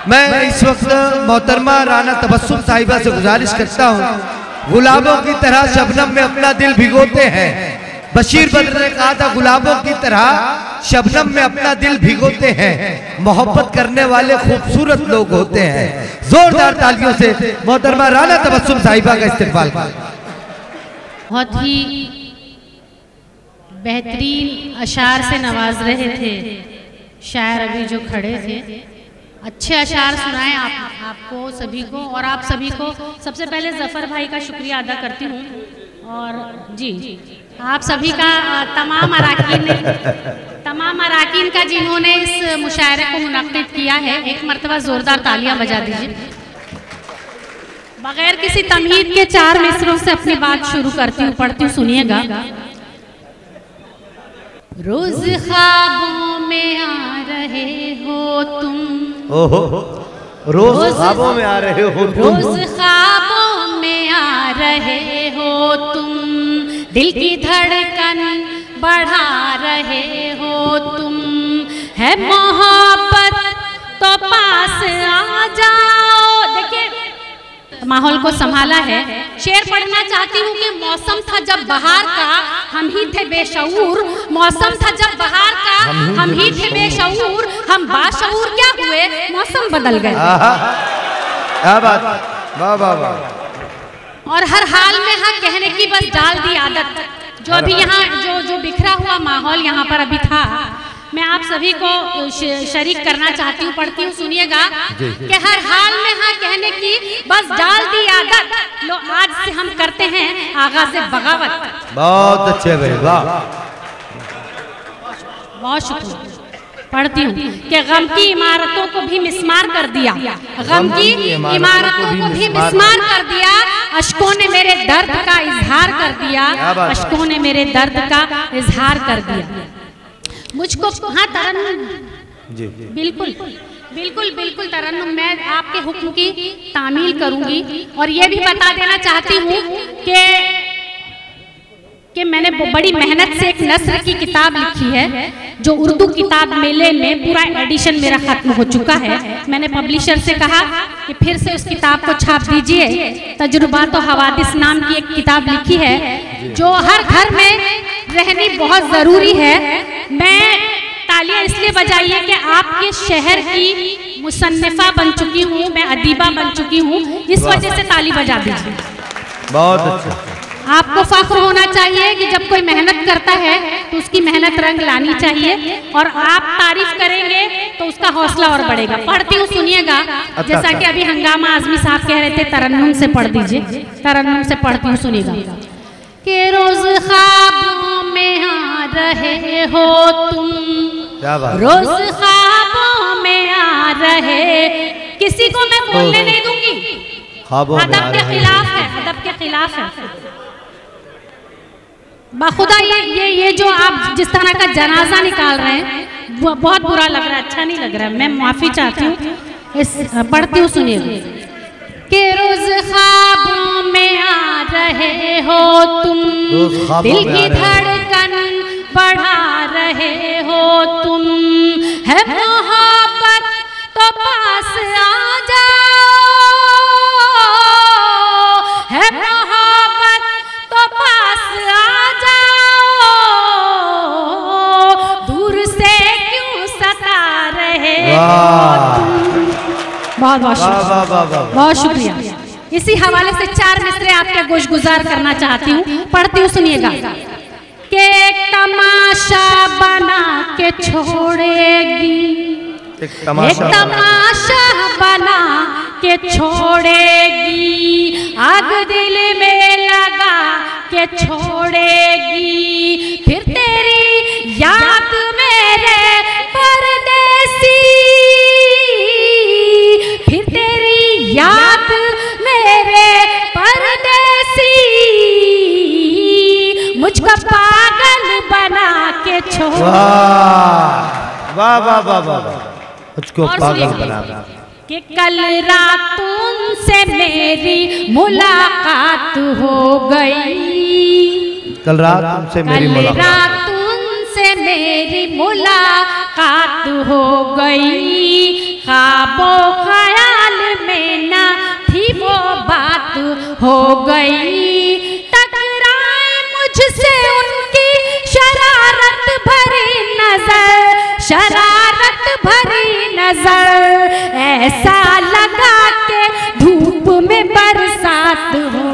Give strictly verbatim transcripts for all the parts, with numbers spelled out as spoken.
मैं इस वक्त मोहतरमा राना तबस्सुम साहिबा से गुजारिश करता हूँ, गुलाबों की तरह शबनम में अपना दिल भिगोते हैं। बशीर बद्र ने कहा था गुलाबों की तरह शबनम में अपना दिल भिगोते हैं, मोहब्बत करने वाले खूबसूरत लोग होते हैं। जोरदार तालियों से मोहतरमा राना तबस्सुम साहिबा का इस्तेमाल करें। बहुत ही बेहतरीन अशार से नवाज रहे थे शायर अभी जो खड़े थे। अच्छे अशार सुनाए आप आपको सभी को, और आप सभी को सबसे पहले जफर भाई का शुक्रिया अदा करती हूँ, और जी आप सभी का तमाम अराकीन ने तमाम अराकीन का जिन्होंने इस मुशायरे को मुनक्किद किया है, एक मरतबा जोरदार तालियां बजा दीजिए। बगैर किसी तमहीद के चार मिसरों से अपनी बात शुरू करती हूँ, पढ़ती हूँ, सुनिएगा। रोज ख्वाबों में आ रहे हो तुम, ओहो, रोज ख्वाबों में आ रहे हो तुम, रोज ख्वाबों में आ रहे हो तुम, दिल की धड़कन बढ़ा रहे हो तुम, है मोहब्बत तो पास आ जाओ। देखिए माहौल को संभाला है। शेर पढ़ना चाहती हूँ कि मौसम था जब बहार का, हम ही थे बेशऊर, मौसम था जब बहार का, हम ही थे बेशऊर, हम बाशऊर क्या हुए, मौसम बदल गए। क्या बात, वाह वाह वाह। और हर हाल में हाँ कहने की बस डाल दी आदत। जो अभी यहाँ जो जो बिखरा हुआ माहौल यहाँ पर अभी था, मैं आप सभी को शरीक करना चाहती हूँ, पढ़ती हूँ, सुनिएगा कि हर हाल में हाँ कहने की बस डाल दी आदत, लो आज से हम करते हैं आगाज़ बगावत। बहुत अच्छे भाई, वाह, बहुत शुक्रिया। पढ़ती हूँ कि गम की इमारतों को भी मिस्मार कर दिया, गम की इमारतों को भी मिस्मार कर दिया, अश्कों ने मेरे दर्द का इजहार कर दिया, अश्कों ने मेरे दर्द का इजहार कर दिया। मुझको हाँ तरन्नुम, बिल्कुल बिल्कुल बिल्कुल तरन्नुम मैं आपके हुक्म की तामील करूंगी। और ये भी बता देना चाहती हूँ कि कि मैंने बड़ी मेहनत से एक नस्र की किताब लिखी है, जो उर्दू किताब मेले में पूरा एडिशन मेरा खत्म हो चुका है। मैंने पब्लिशर से कहा कि फिर से उस किताब को छाप दीजिए। तजुर्बात और हवादिस नाम की एक किताब लिखी है, जो हर घर में रहनी बहुत ज़रूरी है। मैं तालियां इसलिए बजाइए कि आपके शहर की मुसन्निफा बन चुकी हूँ, मैं अदीबा बन चुकी हूँ, इस वजह से ताली बजा दीजिए। बहुत अच्छा। आपको फख्र होना चाहिए कि जब कोई मेहनत करता है तो उसकी मेहनत रंग लानी चाहिए, और आप तारीफ करेंगे तो उसका हौसला और बढ़ेगा। पढ़ती हूँ, सुनिएगा। जैसा कि अभी हंगामा आजमी साहब कह रहे थे, तरन्नुम से पढ़ दीजिए, तरन्नुम से पढ़ती हूँ, सुनिएगा। कि रोज ख्वाबों में आ रहे हो तुम, रोज ख्वाबों में आ रहे, किसी को मैं बोलने नहीं दूंगी, अदब के खिलाफ है, अदब के खिलाफ है। बाखुदा ये ये ये जो आप जिस तरह का जनाजा निकाल रहे हैं वो बहुत बुरा लग रहा है, अच्छा नहीं लग रहा है, मैं माफी चाहती हूँ। इस पढ़ती हूँ, सुनिए। कि रोज ख्वाबों में आ रहे हो तुम, दिल की धड़कन बढ़ा रहे हो तुम, है मोहब्बत तो पास आ जाओ, है मोहब्बत तो पास आ जाओ, दूर से क्यों सता रहे हो तुम। बहुत बहुत शुक्रिया, बहुत शुक्रिया। इसी हवाले से चार मिसरे आपके गोश गुजार करना चाहती हूँ, पढ़ती हूँ, सुनिएगा। कि एक तमाशा बना के छोड़ेगी, एक तमाशा बना के छोड़ेगी, आग दिल में लगा के छोड़ेगी, फिर तेरी याद मेरे परदेसी, फिर तेरी याद मेरे परदेसी, मुझको पागल बना के छोड़। वाह वाह वाह वाह, मुझको पागल बना कि कल रात तुमसे मेरी मुलाकात हो गई, कल रात तुमसे मेरी मुलाकात, कल रात तुमसे मेरी मुलाकात मुलाकात हो गई, ख्वाबो ख्याल में ना थी वो बात हो गई। टकराए मुझसे उनकी शरारत भरी नजर, शरारत भरी नजर, ऐसा लगा के धूप में बरसात हो।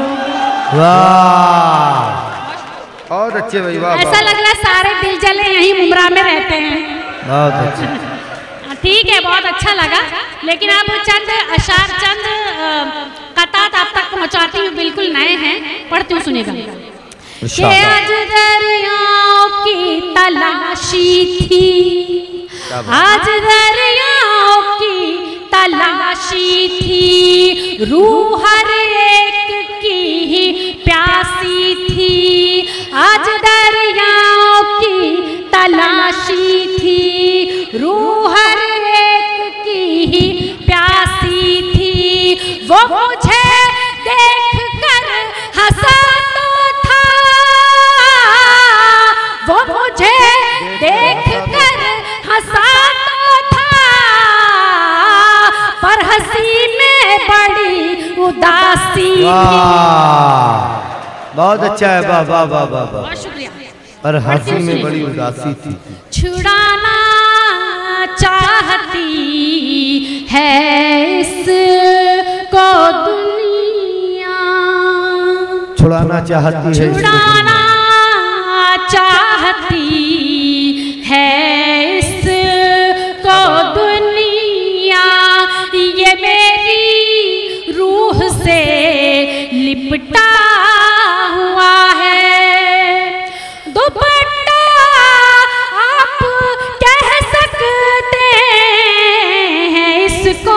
वाह, बहुत अच्छे भाई, वाह। ऐसा लग रहा है सारे दिल जले यहीं मुमरा में रहते हैं। बहुत अच्छे, ठीक है, बहुत अच्छा लगा। लेकिन अब चंद अशार, चंद कतात आप तक पहुंचाती हूँ, बिल्कुल नए हैं, पढ़ती हूँ, सुनेगा। कि आज दरियाओं की तलाशी थी, आज दरियाओं की तलाशी थी, रूह हर एक की ही प्यासी थी। आज दरियाओं की तलाशी थी, रूह हर एक की ही प्यासी थी। वो मुझे देख कर हंसा तो था, वो मुझे देख कर हंसा तो था, पर हंसी में बड़ी उदासी थी। बहुत अच्छा है, वाह वाह वाह वाह, बहुत शुक्रिया। पर हंसी में बड़ी उदासी थी। छुड़ाना चाहती है इसको दुनिया, छुड़ाना चाहती है, छुड़ाना चाहती है इसको दुनिया, ये मेरी रूह से लिपटा हुआ है। दुपट्टा आप कह सकते हैं इसको,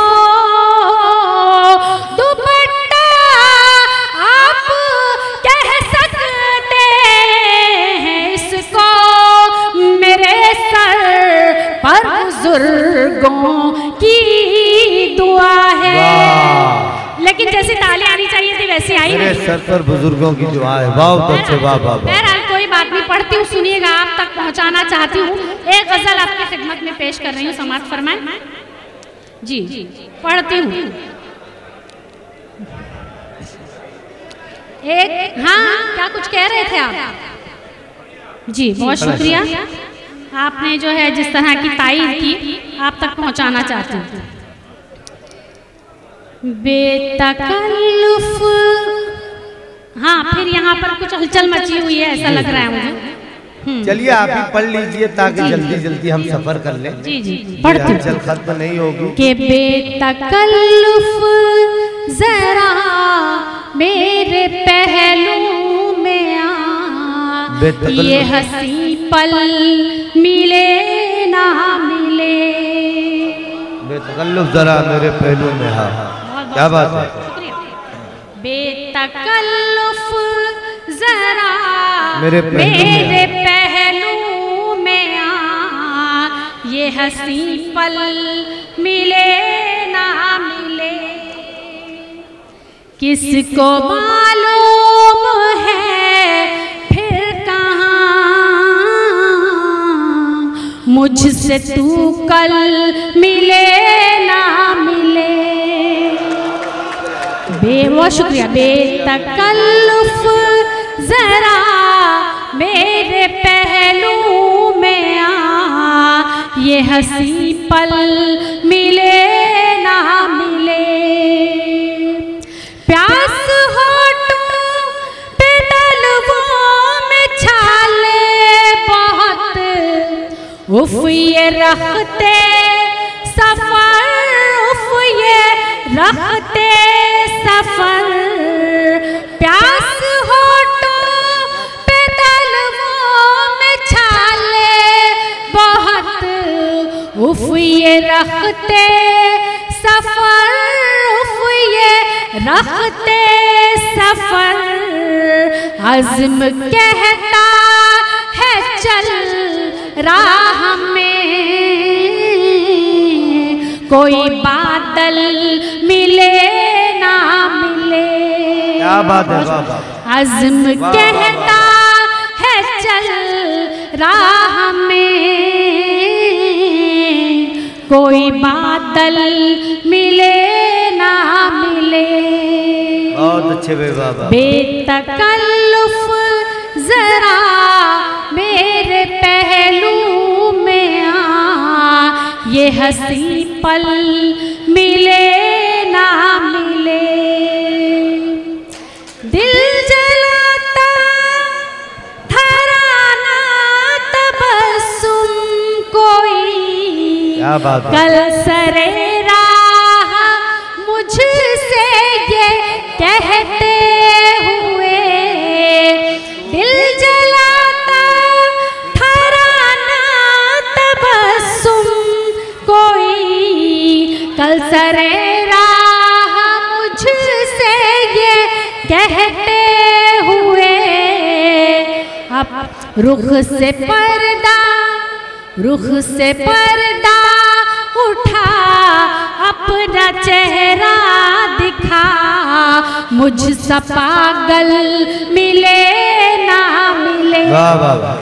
दुपट्टा आप कह सकते हैं इसको, मेरे सर पर बुजुर्गों की दुआ है। लेकिन जैसी ताली आनी चाहिए थी वैसे आई मेरे नहीं। सर पर बुजुर्गों की दुआ है, बहुत अच्छे, वाह वाह। बहरहाल कोई बात नहीं, पढ़ती हूँ, सुनिएगा, आप तक पहुँचाना चाहती हूँ। एक गजल आपकी खिदमत में पेश कर रही हूँ, समाप्त फरमाएं। जी पढ़ती हूँ। एक, हाँ क्या कुछ कह रहे थे आप? जी बहुत शुक्रिया, आपने जो है जिस तरह की तारीफ की, आप तक पहुँचाना चाहती हूँ। बेतकल्लुफ, हाँ फिर यहाँ पर कुछ हलचल मची हुई है ऐसा लग रहा है मुझे। चलिए आप ही पढ़ लीजिए ताकि जल्दी जल्दी हम सफर कर लें। जी जी पढ़ती हलचल खत्म नहीं होगी। के बेतकल्लुफ जरा मेरे पहलू में आ, ये हंसी पल मिले ना मिले। बेतकल्लुफ जरा मेरे पहलू में, हाँ क्या बात है। बेतकल्लुफ जरा मेरे पहलू मेरे पहलू में आ, ये हंसी पल मिले ना मिले। किसको मालूम है फिर कहाँ मुझसे तू कल मिले ना मिले। बहुत शुक्रिया। बेतकल्लुफ जरा मेरे पहलू में आ, ये हंसी पल मिले ना मिले। प्यास होठों पे तलवों में छाले बहुत, उफ ये रखते सफर, उफ ये रखते सफर। प्यास होठों पे तलवों में छाले बहुत, उफ ये रखते सफर, उफ ये रखते सफर। अज़्म कहता है चल राह में, कोई बादल मिले ना मिले। क्या बात है, बाबा। अज़्म कहता है चल राह में, कोई बादल मिले ना मिले। बहुत अच्छे भाई बाबा। बेतकल्लुफ जरा मेरे पहलू में आ, ये हंसी पल मिले ना मिले। दिल जलाता थराना तबस्सुम कोई, क्या बात है। कल सरे राह मुझसे ये कहते हुए, दिल जलाता थराना तबस्सुम कोई, कल सरे राह मुझसे ये कहते हुए। अब रुख से पर्दा रुख से पर्दा उठा, अपना चेहरा दिखा, मुझ सा पागल मिले ना मिले। वाह वाह।